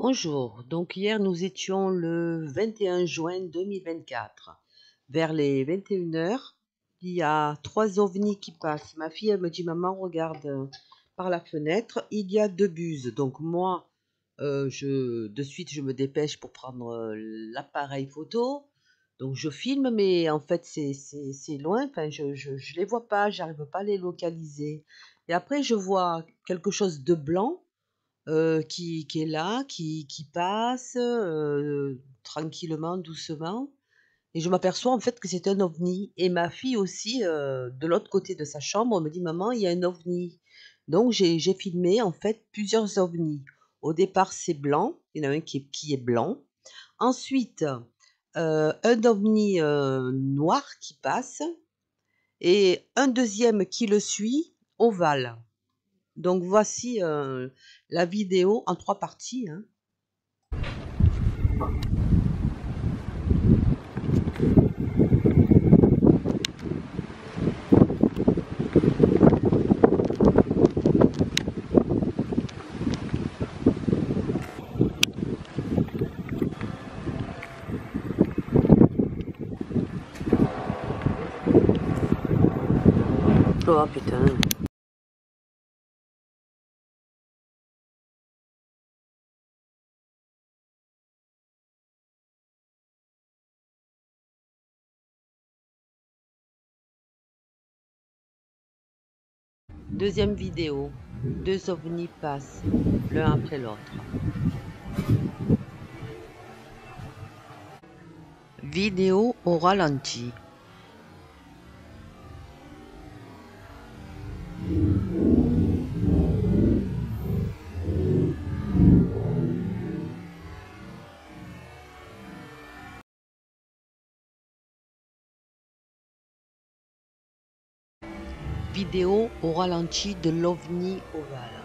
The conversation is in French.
Bonjour, donc hier nous étions le 21 juin 2024. Vers les 21 heures, il y a trois ovnis qui passent. Ma fille, elle me dit, maman, regarde par la fenêtre, il y a deux buses. Donc moi, de suite, je me dépêche pour prendre l'appareil photo. Donc je filme, mais en fait c'est loin, enfin, je les vois pas, j'arrive pas à les localiser. Et après, je vois quelque chose de blanc qui est là, qui passe, tranquillement, doucement, et je m'aperçois en fait que c'est un ovni, et ma fille aussi, de l'autre côté de sa chambre, me dit: «Maman, il y a un ovni». Donc j'ai filmé en fait plusieurs ovnis. Au départ, c'est blanc, il y en a un qui est blanc. Ensuite, un ovni, noir qui passe, et un deuxième qui le suit, ovale. Donc voici, la vidéo en 3 parties, hein. Oh putain. Deuxième vidéo. Deux ovnis passent, l'un après l'autre. Vidéo au ralenti. Vidéo au ralenti de l'ovni ovale.